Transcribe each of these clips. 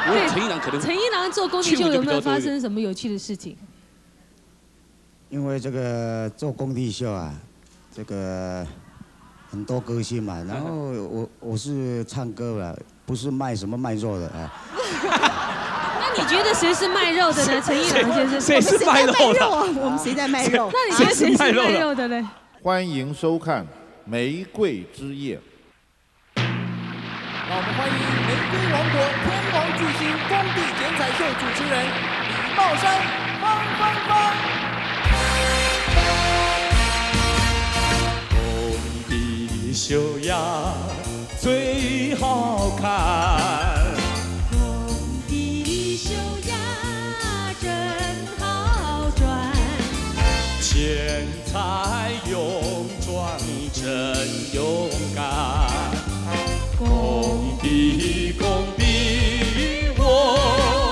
对，陈一郎可能。 陈一郎做工地秀有没有发生什么有趣的事情？ 因为这个做工地秀啊，这个很多歌星嘛，然后我是唱歌了，不是卖什么卖肉的啊。 那你觉得谁是卖肉的呢？陈一郎先生， 谁是卖肉的？ 我们谁在卖肉？ 那你觉得谁是卖肉的呢？ 欢迎收看《玫瑰之夜》。 让我们欢迎玫瑰王国天王巨星工地剪彩秀主持人李茂山、方。 工地秀呀最好看， 工地秀呀真好赚， 钱财勇壮真勇敢。工地，我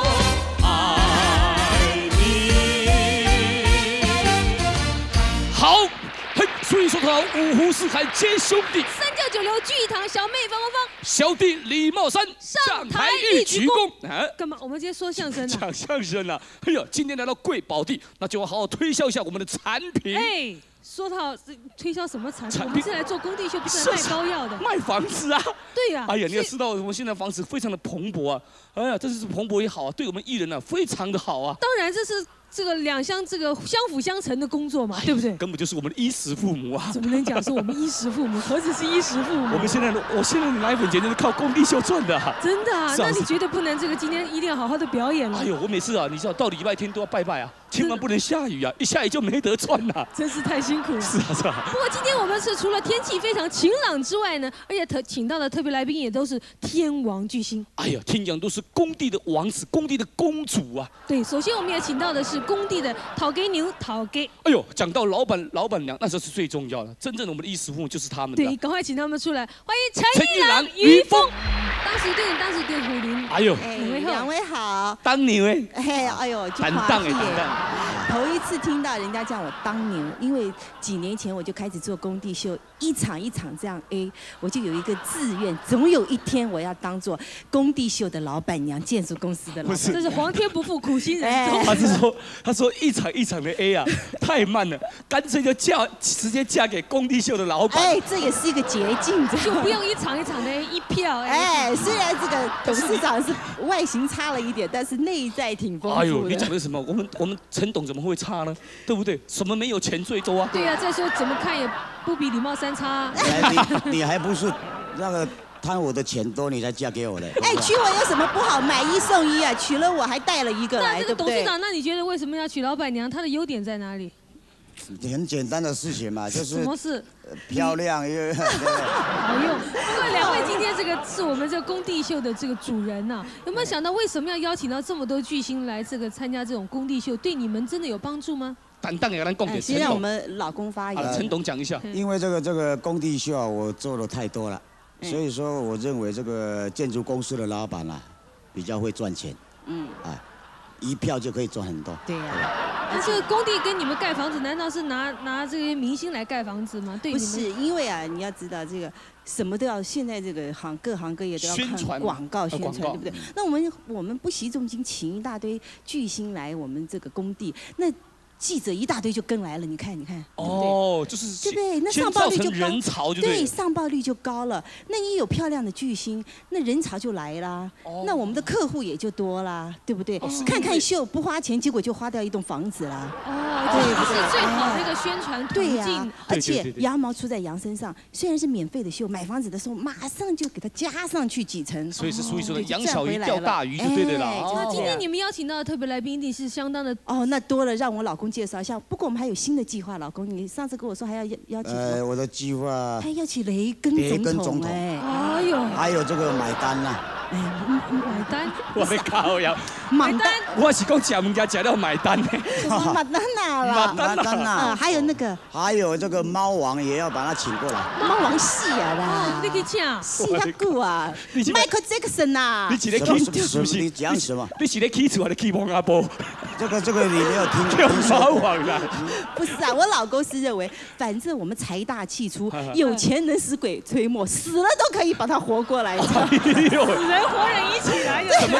爱你。好，嘿，所以说他五湖四海皆兄弟。 三教九流聚一堂，小妹方， 小弟李茂山上台一鞠躬。啊， 干嘛？我们今天说相声啊？ 讲相声啊！哎呀，今天来到贵宝地，那就要好好推销一下我们的产品。 哎。说到推销什么产品？我们是来做工地秀，不是来卖膏药的。 卖房子啊！ 对呀。 哎呀，你要知道，我们现在房子非常的蓬勃啊！哎呀，这是蓬勃也好啊，对我们艺人啊非常的好啊。 当然，这是这个两相相辅相成的工作嘛，对不对？ 根本就是我们的衣食父母啊！ 怎么能讲是我们衣食父母？何止是衣食父母？ 我现在的奶粉钱就是靠工地秀赚的啊！ 真的啊？那你绝对不能今天一定要好好的表演了。 哎呦，我每次啊，你知道到礼拜天都要拜拜啊。千万不能下雨啊！一下雨就没得赚了， 真是太辛苦了。 是啊。 不过今天我们是除了天气非常晴朗之外呢，而且请到的特别来宾也都是天王巨星。 哎呀，听讲都是工地的王子、工地的公主啊。 对，首先我们也请到的是工地的讨给牛讨给。 哎呦，讲到老板娘，那时候是最重要的。真正的我们的衣食父母就是他们。 对，赶快请他们出来，欢迎陈一郎、于峰。当时对虎林。 哎呦， 两位好。 当牛哎，哎呦， 担当耶。 头一次听到人家叫我当牛，因为几年前我就开始做工地秀，一场一场这样 A， 我就有一个志愿，总有一天我要当做工地秀的老板娘，建筑公司的老板娘。 这是皇天不负苦心人。 他说一场一场的 A 啊，太慢了，干脆就直接嫁给工地秀的老板。 哎，这也是一个捷径， 就不用一场一场的一票。 哎，虽然这个董事长是外形差了一点，但是内在挺丰富的。 哎呦，你讲的什么？我们陈董怎么会差呢？对不对？什么没有钱最多啊？ 对啊，再说怎么看也不比李茂山差。 你还不是那个贪我的钱多，你才嫁给我的。 哎，娶我有什么不好？买一送一啊！娶了我还带了一个来，对不对？ 董事长，那你觉得为什么要娶老板娘？她的优点在哪里？ 很简单的事情嘛，就是什么事？ 漂亮又好用。因为两位今天这个是我们这个工地秀的这个主人呐，有没有想到为什么要邀请到这么多巨星来这个参加这种工地秀？对你们真的有帮助吗？ 担当给咱供给先让我们老公发言。 陈董讲一下。 因为这个工地秀啊，我做的太多了，所以说我认为这个建筑公司的老板啊，比较会赚钱。一票就可以赚很多。 对呀。 那这个工地跟你们盖房子，难道是拿这些明星来盖房子吗？对， 不是，因为啊，你要知道这个什么都要，现在这个各行各业都要看广告宣传，对不对？那我们不惜重金请一大堆巨星来我们这个工地，那记者一大堆就跟来了，你看， 哦，就是对不对？那上报率就高， 人潮就对，上报率就高了。那你有漂亮的巨星，那人潮就来啦，那我们的客户也就多啦，对不对？看看秀不花钱，结果就花掉一栋房子啦。 对，这是最好的一个宣传途径。 而且羊毛出在羊身上，虽然是免费的秀，买房子的时候马上就给它加上去几层。 所以是属于说的养小鱼钓大鱼就对的啦。 那今天你们邀请到的特别来宾一定是相当的那多了，让我老公介绍一下。不过我们还有新的计划，老公，你上次跟我说还要邀请我的计划还要请雷根总统哎呦， 还有这个买单呐。 买单， 我的靠呀！ 买单， 我是讲吃物件吃了买单呢。 买单啦， 买单啦。 还有那个， 还有这个猫王也要把他请过来。 猫王戏啊啦， 你可以请戏啊古啊，Michael Jackson 啊。 你几个 key 是不是？你讲什么？ 你几个 key 出来的 key 王阿波？ 这个你没有听叫猫王啦。 不是啊，我老公是认为，反正我们财大气粗，有钱能使鬼推磨，死了都可以把他活过来。 人活人一起来， 什么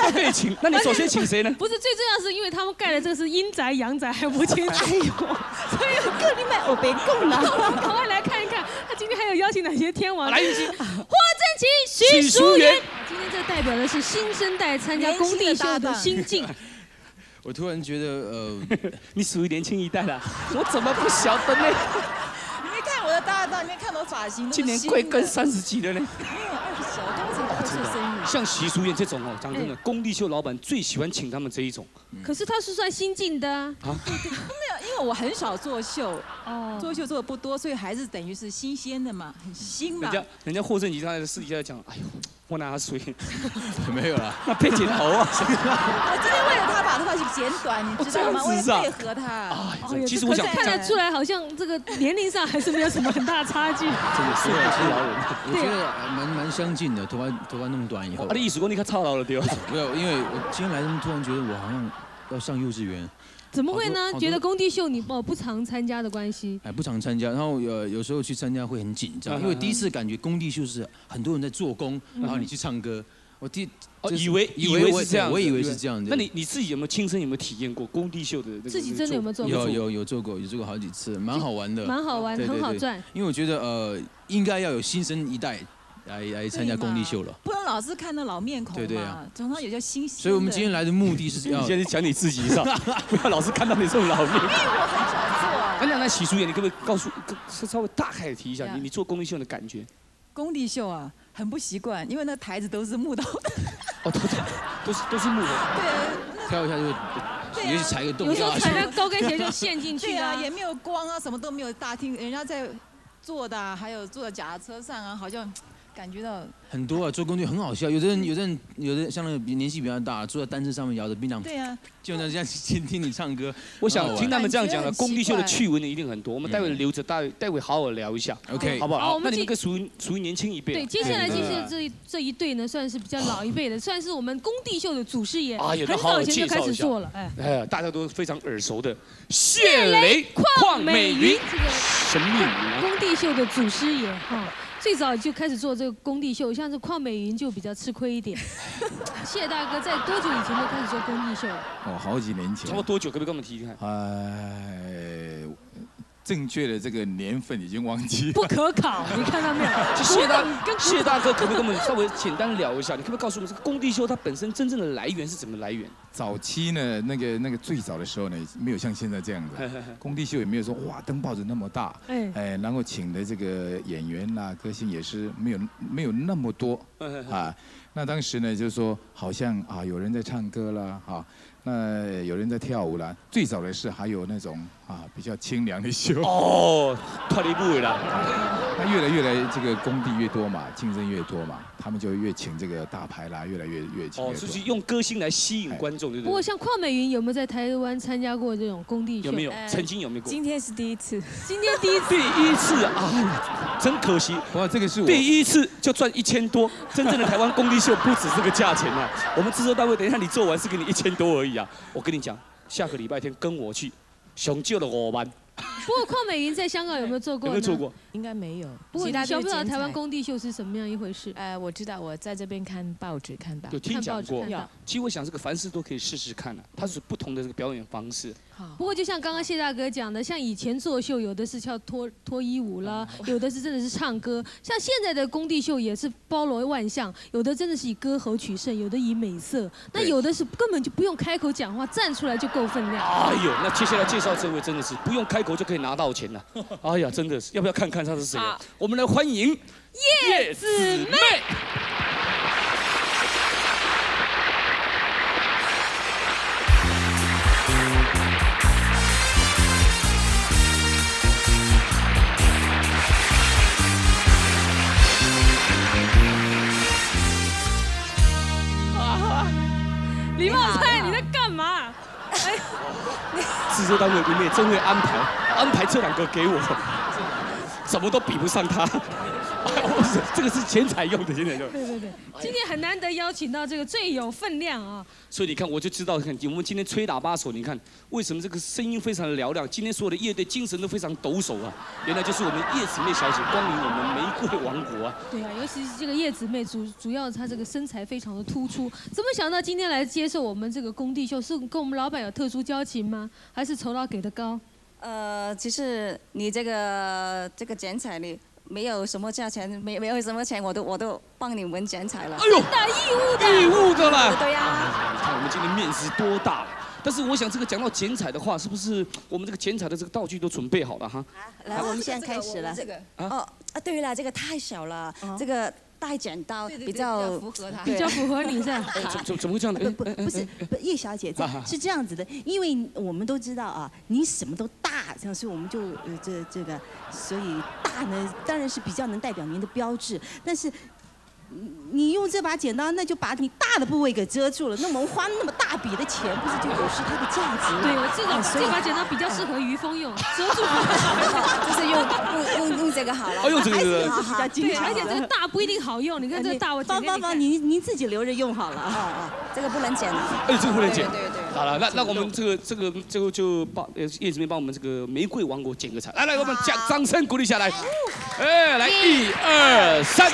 都可以请，那你首先请谁呢？ 不是，最重要是因为他们盖的这个是阴宅阳宅还不清楚，所以各你买我别供了。 我们赶快来看一看，他今天还有邀请哪些天王？ 来，有请花正奇、许淑媛。今天这代表的是新生代参加工地秀的心境。 我突然觉得， 你属于年轻一代的，我怎么不晓得呢？ 你没看我的搭档，你没看我发型， 今年贵庚30几了呢？ 没有20小，刚才过生日。 像徐淑燕这种哦，讲真的，工地秀老板最喜欢请他们这一种。 可是他是算新进的啊。 没有，因为我很少做秀，做秀做的不多，所以还是等于是新鲜的嘛，很新嘛。 人家霍正吉他在私底下讲，哎呦，我拿水， 没有啦， 那配剪头啊。 我今天为了他把头发剪短，你知道吗？我也配合他。 其实我想看得出来，好像这个年龄上还是没有什么很大差距。真的是老人， 我觉得蛮相近的，头发弄短以后。 你艺术工你看操劳了对吧？ 没有，因为我今天来，突然觉得我好像要上幼稚园。 怎么会呢？觉得工地秀你不常参加的关系？ 不常参加，然后有时候去参加会很紧张，因为第一次感觉工地秀是很多人在做工，然后你去唱歌。我以为是这样， 我以为是这样的。 那你自己有没有亲身有没有体验过工地秀的？ 自己真的有没有做过？ 有做过好几次，蛮好玩的。 蛮好玩，很好赚。 因为我觉得应该要有新生一代来参加工地秀了。 不能老是看那老面孔嘛。对啊，总要有些新鲜。 所以我们今天来的目的是要。 你先讲你自己上，不要老是看到你这种老面孔。因为我很少做。 那许淑妍，你可不可以告诉稍微大概的提一下你做工地秀的感觉？ 工地秀啊，很不习惯，因为那台子都是木头的。 都是木头。 对。 跳一下就，也许踩个洞。 有时候踩那高跟鞋就陷进去啊。也没有光啊，什么都没有。大厅人家在坐的，还有坐在脚踏车上啊，好像感觉到。 很多啊，做工地很好笑。有的人像那个年纪比较大，坐在单车上面摇着槟榔。 对啊。 就那这样听你唱歌。 我想听他们这样讲的，工地秀的趣闻一定很多。我们待会留着，待会好好聊一下 ，OK， 好不好？那你们属于年轻一辈。 对，接下来这一对呢，算是比较老一辈的，算是我们工地秀的祖师爷，很早以前就开始做了。 大家都非常耳熟的谢雷、邝美云， 这个神秘女工地秀的祖师爷哈。最早就开始做这个工地秀，像是邝美云就比较吃亏一点。谢大哥在多久以前就开始做工地秀了？ 好几年前。 差不多多久？可不可以跟我们提一下？ 正确的这个年份已经忘记了。 不可考，你看到没有？ 谢大哥，可不可以跟我们稍微简单聊一下？你可不可以告诉我们，这个工地秀它本身真正的来源是怎么来源？ 早期呢，那个最早的时候呢，没有像现在这样的工地秀，也没有说哇登报纸那么大，然后请的这个演员啦、歌星也是没有那么多啊。那当时呢，就是说好像有人在唱歌啦，那有人在跳舞啦。最早的是还有那种比较清凉的秀。 脱离不了。 那越来这个工地越多嘛，竞争越多嘛，他们就越请这个大牌啦，越来越请越多。 就是用歌星来吸引观众，对不对？ 不过像邝美云有没有在台湾参加过这种工地秀？ 有没有？曾经有没有过？ 今天是第一次。 今天第一次啊！真可惜。 哇，这个是我第一次就赚1000多，真正的台湾工地秀不止这个价钱啊！我们制作单位等一下你做完是给你1000多而已啊！我跟你讲，下个礼拜天跟我去，上少了5万。 不过邝美云在香港有没有做过？ 有没有做过？ 应该没有。 不过你晓不晓得台湾工地秀是什么样一回事？ 我知道，我在这边看报纸看到。 有听讲过。其实我想这个凡事都可以试试看啊，它是不同的这个表演方式。 不过就像刚刚谢大哥讲的，像以前做秀有的是跳脱衣舞啦，有的是真的是唱歌。像现在的工地秀也是包罗万象，有的真的是以歌喉取胜，有的以美色，那有的是根本就不用开口讲话，站出来就够分量。 哎呦，那接下来介绍这位真的是不用开口就可以拿到钱了。哎呀，真的是，要不要看看他是谁？我们来欢迎叶子妹。 李茂菜，你在干嘛？ 制作单位里面真会安排这2个给我，怎么都比不上他。 这个是剪彩用的，剪彩用。 对，今天很难得邀请到这个最有分量啊。 所以你看，我就知道，看我们今天吹喇叭手，你看为什么这个声音非常的嘹亮？今天所有的乐队精神都非常抖擞啊！原来就是我们叶姊妹小姐光临我们玫瑰王国啊！ 对啊，尤其是这个叶姊妹，主要她这个身材非常的突出。怎么想到今天来接受我们这个工地秀？是跟我们老板有特殊交情吗？还是酬劳给的高？ 其实你这个剪彩你没有什么价钱，没有什么钱，我都帮你们剪彩了。 哎呦，义务的啦！ 对呀。 你看我们今天面子多大。但是我想，这个讲到剪彩的话，是不是我们这个剪彩的这个道具都准备好了哈？ 来，我们现在开始了。对了，这个太小了，这个带剪刀比较符合他， 比较符合你是吧？ 怎么会这样的？ 不是，叶小姐，是这样子的，因为我们都知道啊，你什么都大，这样，所以我们就这个，所以大呢当然是比较能代表您的标志，但是。你用这把剪刀，那就把你大的部位给遮住了。那我们花那么大笔的钱，不是就有失它的价值？ 对，这把剪刀比较适合于峰用，遮住。 就是用这个好了。 用这个比较精彩。而且这个大不一定好用，你看这个大我剪给你看。 您自己留着用好了。 这个不能剪。 这个不能剪。 对。 好了，那我们这个就帮叶姊妹帮我们这个玫瑰王国剪个彩。来，我们掌声鼓励下来。来1、2、3，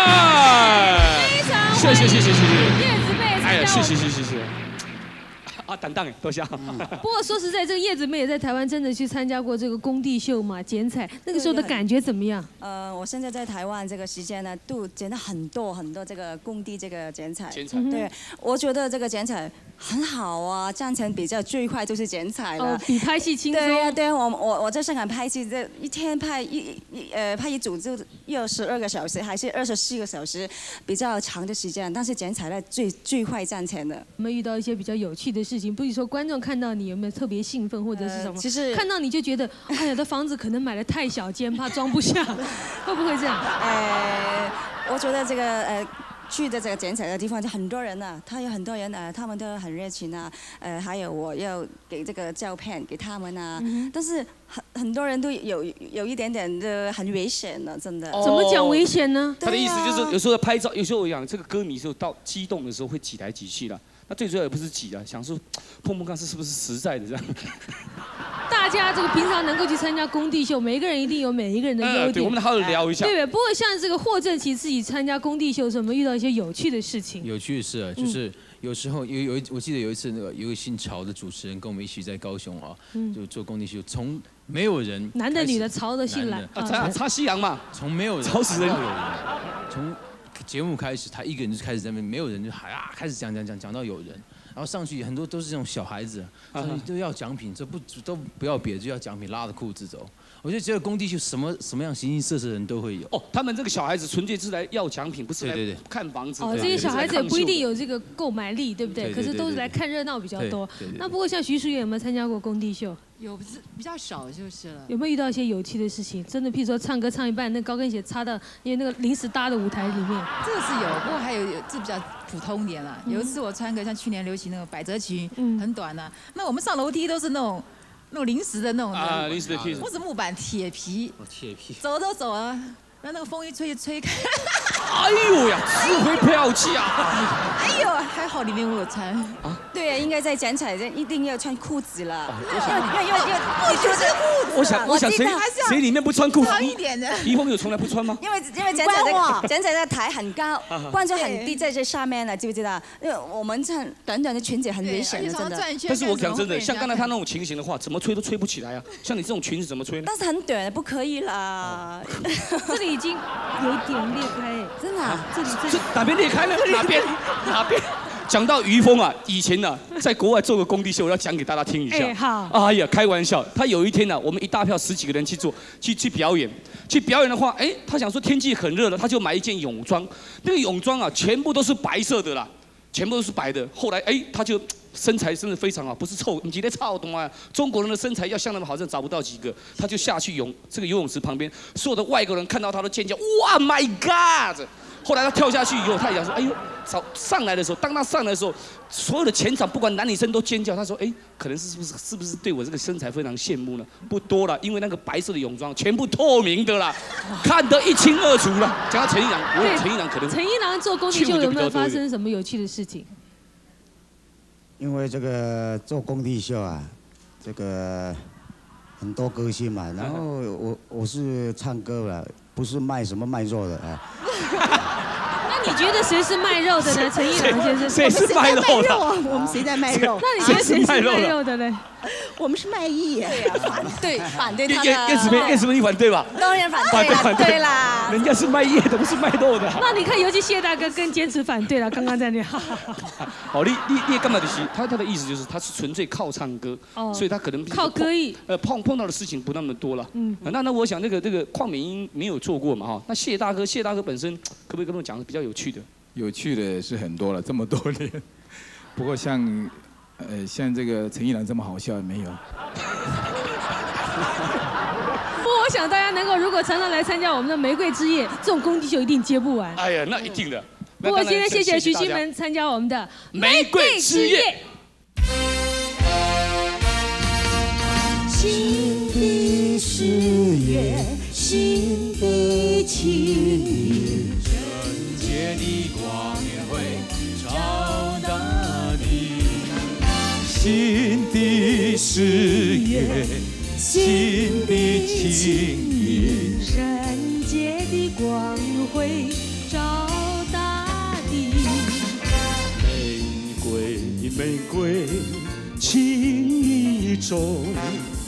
谢谢。 叶姊妹， 哎呀，谢谢。啊，担当哎，多谢。 不过说实在，这个叶姊妹也在台湾真的去参加过这个工地秀嘛，剪彩，那个时候的感觉怎么样？ 我现在在台湾这个时间呢，都剪了很多这个工地这个剪彩。对，我觉得这个剪彩很好啊，赞成比较最快就是剪彩了。 比拍戏轻松。 对，我在香港拍戏，这一天拍一组就要12个小时，还是24个小时，比较长的时间。但是剪彩呢最快赚钱的。 有没有遇到一些比较有趣的事情？不是说观众看到你有没有特别兴奋或者是什么？ 其实看到你就觉得，哎呀，的房子可能买得太小间，怕装不下，会不会这样？ 我觉得这个去的这个剪彩的地方就很多人呢，有很多人他们都很热情啊，还有我要给这个照片给他们啊，但是很多人都有一点点的很危险了，真的。 怎么讲危险呢？ 他的意思就是有时候拍照，有时候我讲这个歌迷时候到激动的时候会挤来挤去的。那最主要也不是挤啊，想说碰碰看是不是实在的这样。 大家这个平常能够去参加工地秀，每一个人一定有每一个人的优点。 对，我们好好聊一下。 对，不过像这个霍正奇自己参加工地秀的时候，有没有遇到一些有趣的事情？ 有趣的事啊，就是有时候我记得有一次那个有一个姓曹的主持人跟我们一起在高雄啊，就做工地秀，从没有人， 男的女的，曹的姓蓝， 插西洋嘛， 从没有人， 吵死人， 从节目开始，他一个人就开始在那边，没有人就开始讲到有人，然后上去很多都是这种小孩子，都要奖品，都不要别的，就要奖品，拉着裤子走。我就觉得工地秀什么样形形色色的人都会有。哦， 他们这个小孩子纯粹是来要奖品，不是来看房子。 哦，这些小孩子也不一定有这个购买力，对不对？可是都是来看热闹比较多。那不过像徐淑媛有没有参加过工地秀？ 有，比较少就是了。 有没有遇到一些有趣的事情？真的，譬如说唱歌唱一半，那高跟鞋插到因为那个临时搭的舞台里面。 这个是有，不过还有这比较普通一点啦。有一次我穿个像去年流行那种百褶裙，很短的，那我们上楼梯都是那种临时的那种啊，临时的梯子， 或者木板、铁皮， 铁皮， 走都走啊。那个风一吹就吹开， 哎呦呀，智慧飘起啊！ 哎呦，还好里面我有穿啊。对，应该在剪彩一定要穿裤子了。 要就是裤子。我想谁里面不穿裤子？ 长一点的。 怡峰有从来不穿吗？ 因为剪彩的台很高，观众很低，在这上面了，知不知道？因为我们穿短短的裙子很危险的，真的。 但是我讲真的，像刚才他那种情形的话，怎么吹都吹不起来啊！像你这种裙子怎么吹呢？ 但是很短，不可以啦。 这里已经有一点裂开， 真的啊？ 这哪边裂开了？哪边？讲到于峰啊，以前呢，在国外做个工地秀，我要讲给大家听一下。 好。 哎呀，开玩笑，他有一天呢，我们一大票10几个人去表演，的话，他想说天气很热了，他就买一件泳装，那个泳装啊，全部都是白色的啦，全部都是白的。后来他就身材真的非常好，不是臭，你今天臭懂啊？中国人的身材要像那么好，真的找不到几个。他就下去这个游泳池旁边，所有的外国人看到他都尖叫，哇 ，My God！ 后来他跳下去以后，他也讲说，哎呦，上来的时候，当他上来的时候，所有的全场不管男女生都尖叫。他说，哎，可能是不是对我这个身材非常羡慕呢？不多了，因为那个白色的泳装全部透明的啦，看得一清二楚了。讲到陈一郎，陈一郎可能陈一郎做公地秀有没有发生什么有趣的事情？ 因为这个做工地秀啊，这个很多歌星嘛，然后我是唱歌了，不是卖什么卖肉的啊。 那你觉得谁是卖肉的呢？陈一郎先生， 谁是卖肉的？ 我们谁在卖肉？ 那你觉得谁是卖肉的呢？ 我们是卖艺， 反对他的。 叶子你反对吧？ 当然反对啦。 人家是卖叶的，不是卖肉的。 那你看，尤其谢大哥更坚持反对了。刚刚在那， 好，你干嘛的？他的意思就是他是纯粹靠唱歌，所以他可能靠歌艺。 碰到的事情不那么多了。那我想这个邝美英没有做过嘛哈？那谢大哥本身可不可以跟我讲比较有趣的？ 有趣的是很多了，这么多年。不过像这个陈一郎这么好笑没有。 不过我想大家能够如果常常来参加我们的玫瑰之夜这种工地秀，一定接不完。 哎呀，那一定的。 不过今天谢谢徐新门参加我们的玫瑰之夜。 新的事业，新的情谊，纯洁的光辉照大地。新的事业，新的情谊，纯洁的光辉照大地。玫瑰，玫瑰，情意中。